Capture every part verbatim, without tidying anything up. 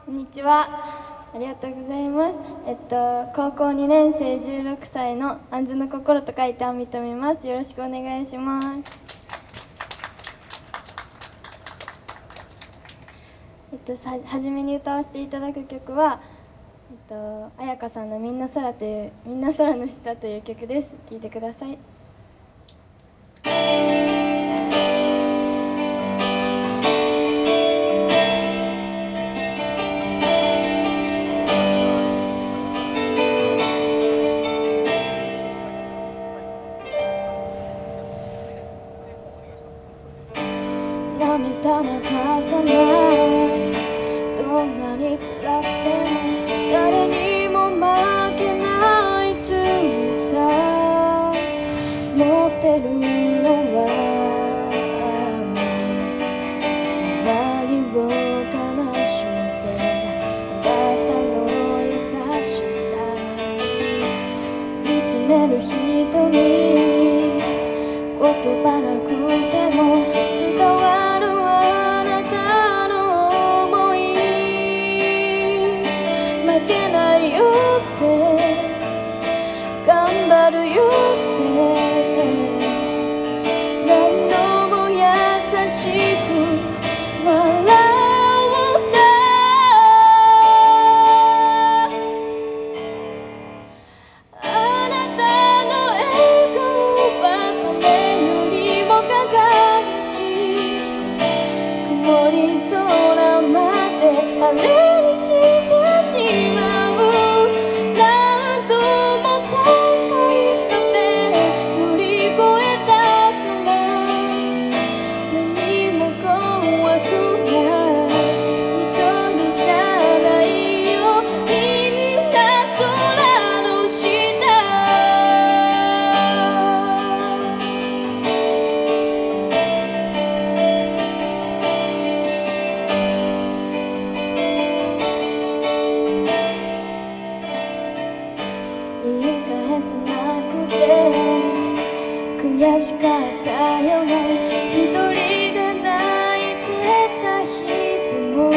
こんにちは。ありがとうございます。えっと高校にねん生じゅうろくさいのあんずの心と書いてあみとみます。よろしくお願いします。えっとさ初めに歌わせていただく曲はえっと彩香さんのみんな空というみんな空の下という曲です。聴いてください。涙も重ないどんなに辛くても誰にも負けない強さ持ってるのは周りを悲しませないあなたの優しさ見つめる瞳言葉なくても伝わるあなたの想い負けないよって頑張るよって何度も優しく笑うんだあなたの笑顔はこれよりも輝き曇り空まであれにしてしまう何度も高い壁乗り越えたから何も怖くない一人じゃないよみんな空の下言い返せなくて悔しかったよね一人で泣いてた日々も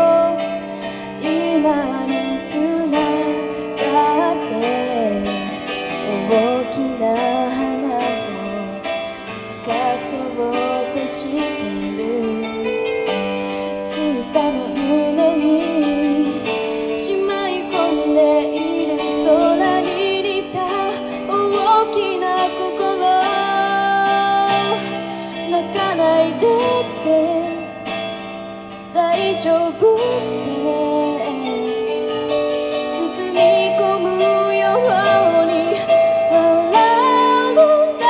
今につながって大きな花を咲かそうとしてる小さな胸にしまい込んでいる空に似た大きな心泣かないでって大丈夫って包み込むように笑うんだ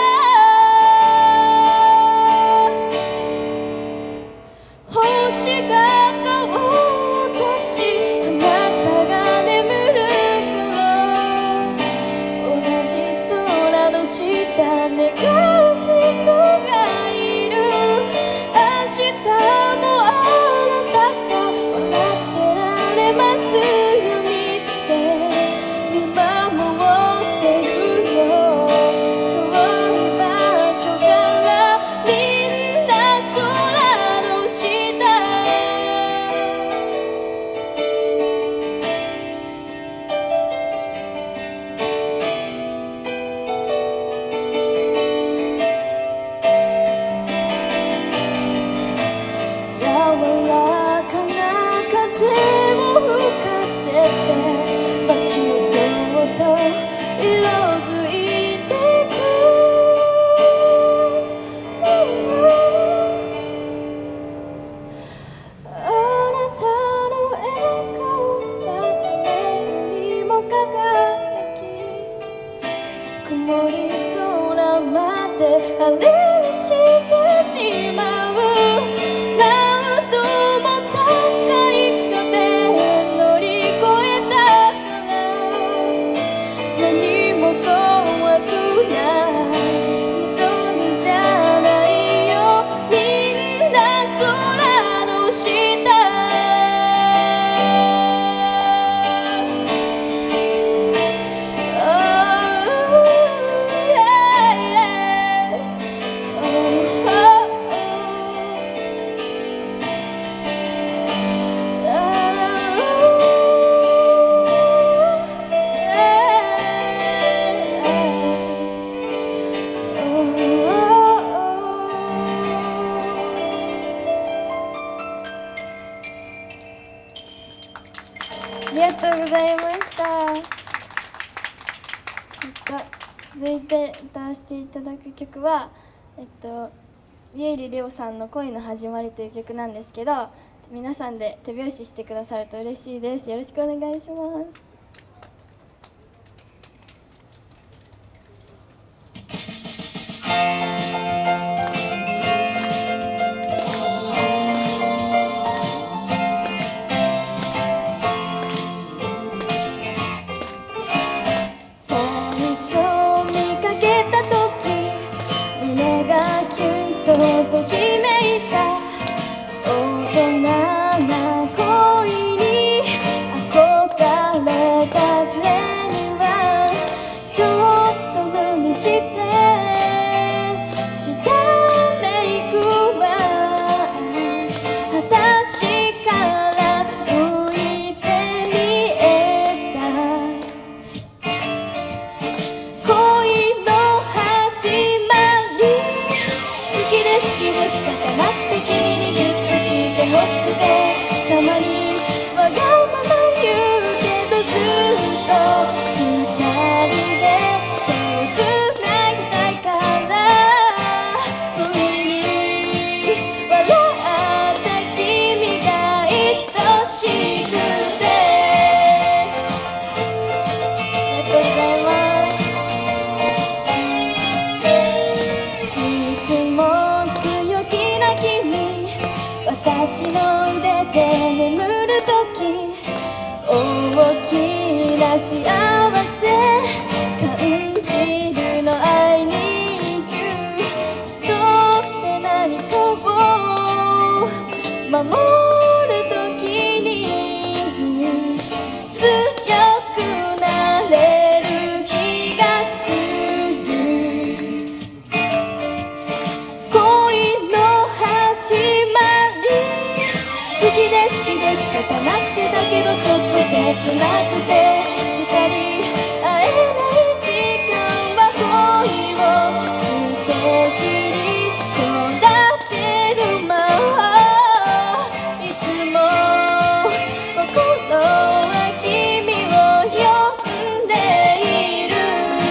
星が顔を出しあなたが眠る頃同じ空の下願う人がいる明日もあなたが笑りがとうございました。えっと、続いて歌わせていただく曲は、えっと、家入レオさんの恋の始まりという曲なんですけど、皆さんで手拍子してくださると嬉しいです。よろしくお願いします。 ときめいた大人な恋に憧れたジュレにはちょっと無理してしたメイクは私から浮いて見えた恋の始まり好きで好きで仕方なくて君にギュッとして欲しくてたまにわがまま言うけどずっと二人で手をつなぎたいから不意に笑った君が愛しくてありがとうございます。私の腕で眠るとき大きな幸せ感じるの I need you 人って何かを守るときに強くなれる気がする恋の始まり好きで好きで仕方なくてだけどちょっと切なくて二人会えない時間は恋を素敵に育てるまいつも心は君を呼んでいる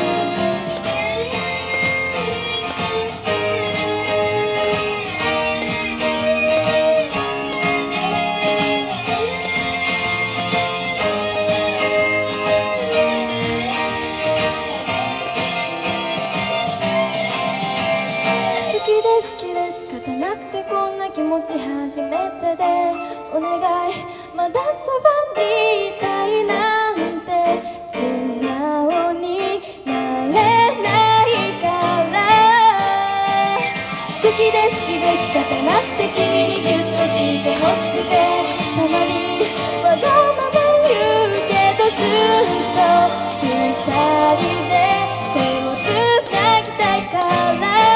こんな気持ち初めてでお願いまだそばにいたいなんて素直になれないから好きで好きで仕方なくて君にギュッとして欲しくてたまにわがまま言うけどずっと二人で手をつなぎたいから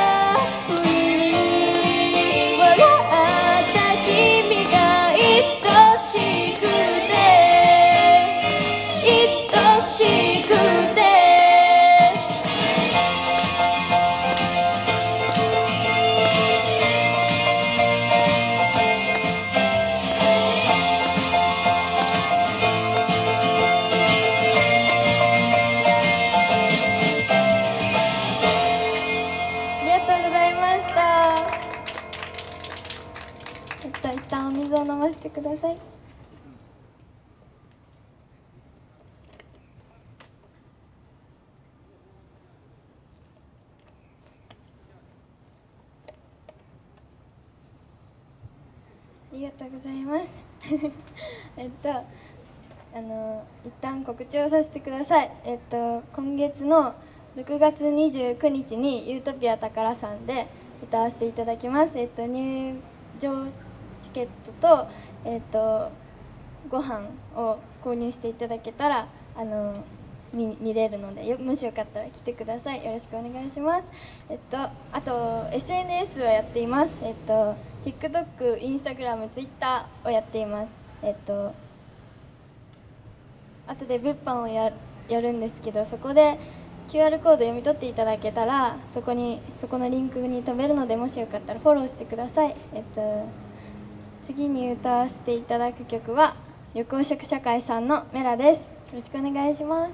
君が愛しくて愛しくてありがとうございました。えっと、一旦お水を飲ませてください。ありがとうございます。えっと、あの、一旦告知をさせてください。えっと、今月のろくがつにじゅうくにちにユートピア宝さんで歌わせていただきます。えっと、入場チケットと、えー、とご飯を購入していただけたらあの 見, 見れるのでよもしよかったら来てください。よろしくお願いします。えっとあと エスエヌエス をやっています。えっと TikTok、Instagram、Twitter をやっています。えっとあとで物販を や, やるんですけどそこでキューアール コード読み取っていただけたらそこにそこのリンクに飛べるのでもしよかったらフォローしてください。えっと次に歌わせていただく曲は緑黄色社会さんのメラです。よろしくお願いします。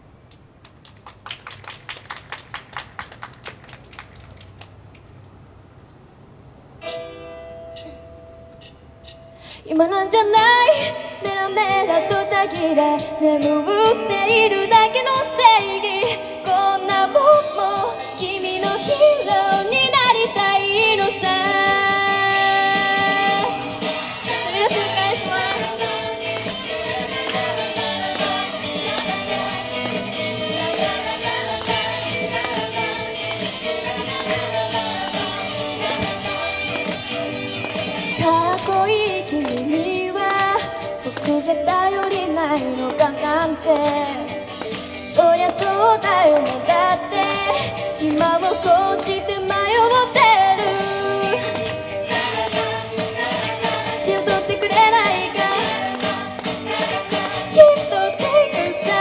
今なんじゃないメラメラとたぎれ眠っているだけの正義、こんな僕も君のヒーローになりたいのさ。よろしくお願いします。かっこいい君には僕じゃ頼りないのかなんて、そりゃそうだよね。だって今もこうして迷ってる。手を取ってくれないか、きっとテイクさ。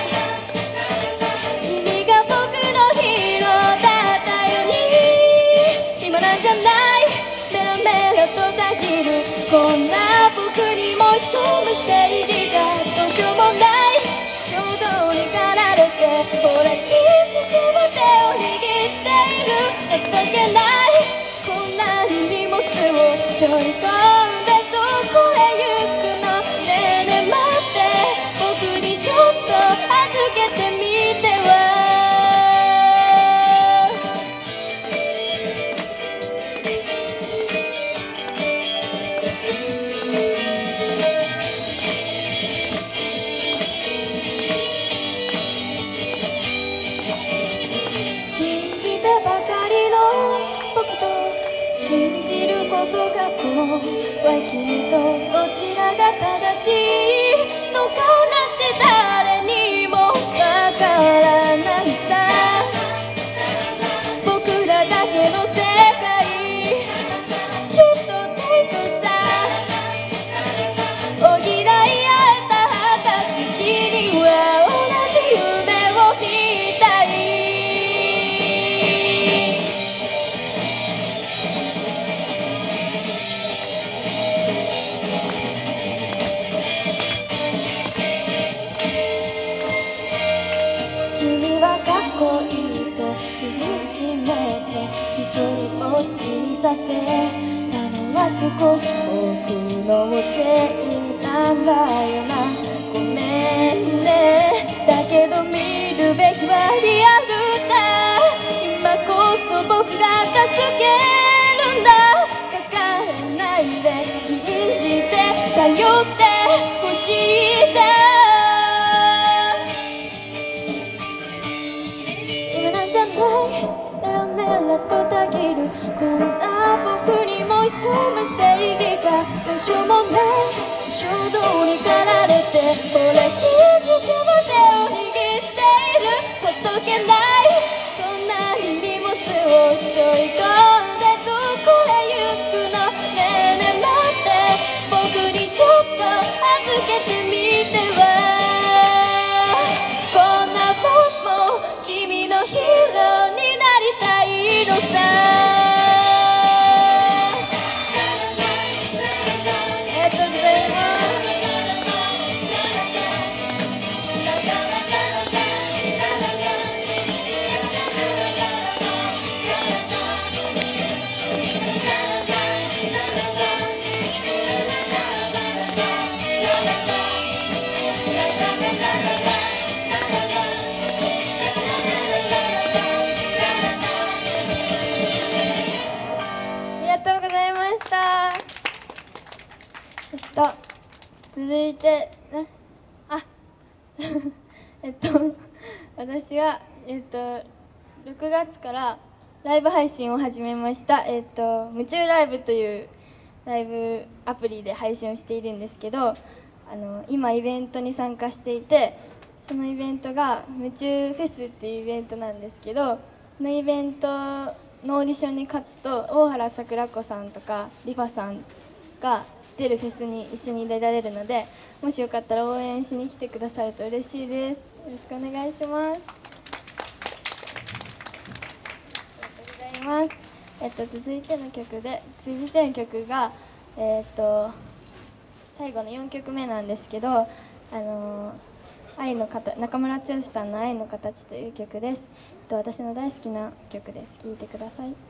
君が僕のヒーローだったように、今なんじゃないメラメラとたぎるこんな僕にも潜む正義がどうしようもない衝動に駆られて、ほら気づけば手を握っている。ほっとけないこんなに荷物を背負い込んでどこへ行くの。ねえねえ待って僕にちょっと預けてみては。信じてばかりの僕と信じることが怖い君とどちらが正しいのかなんて誰にもわからないさ。僕らだけの世界きっとテイクさ。補い合えた暁には同じ夢を見たい。君はかっこいいと踏みしめて一人ぼっちにさせたのは少し僕のせいなんだよな。ごめんね。だけど見るべきはリアルだ。今こそ僕が助けるんだ。抱えないで信じて頼ってほしいんだ。今なんじゃないメラメラとたぎるこんな僕にも潜む正義がどうしようもない衝動に駆られて、ほら気づけば手を握っている。ほっとけないそんなに荷物を背負い込んでどこへ行くの。ねえねえ待って僕にちょっと預けてみては。こんな僕も君のヒーローになりたいのさ。ありがとうございます。えっと続いてね、あえっと私はえっとろくがつからライブ配信を始めました。えっと夢中ライブというライブアプリで配信をしているんですけど、あの今イベントに参加していて、そのイベントが夢中フェスっていうイベントなんですけど、そのイベントのオーディションに勝つと大原桜子さんとかリファさんが出るフェスに一緒に出られるので、もしよかったら応援しに来てくださると嬉しいです。よろしくお願いします。ありがとうございます。えっと続いての曲で続いての曲がえっと最後のよんきょくめなんですけど、あのー、愛の形中村剛さんの「愛の形」という曲です。私の大好きな曲です。聴いてください。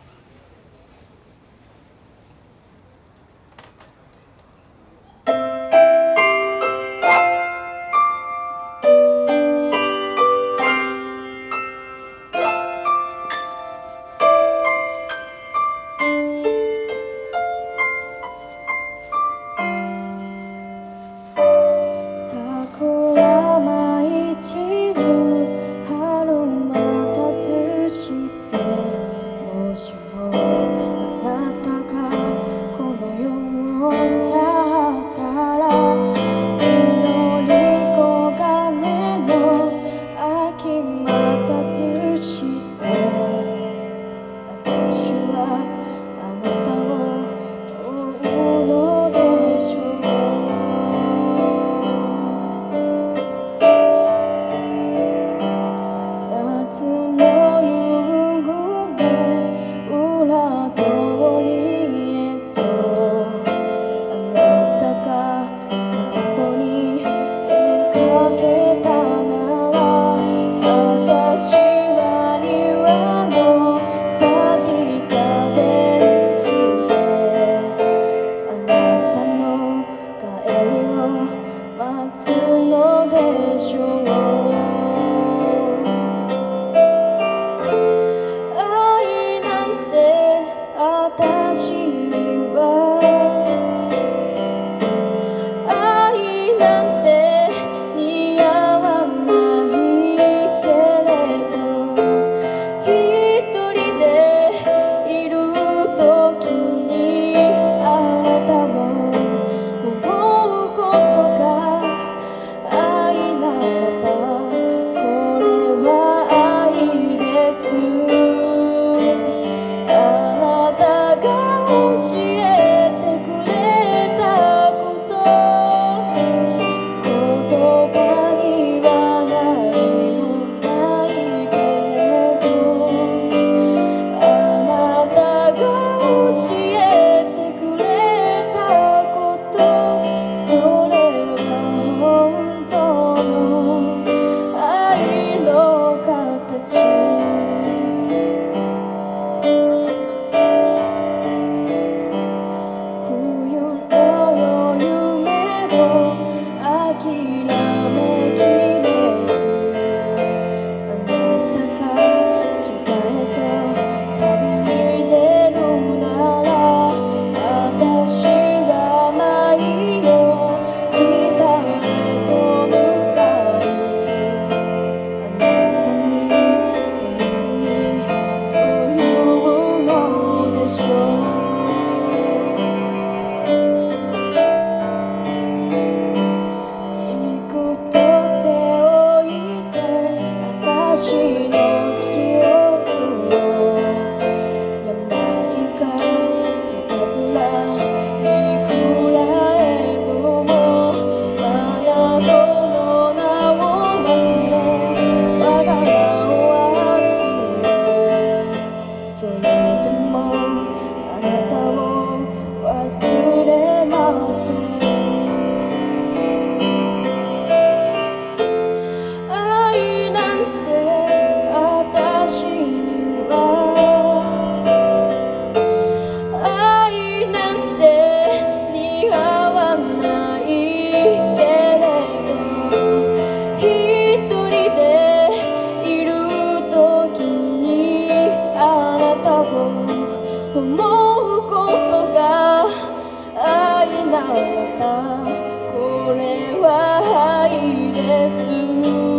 ならばこれは愛です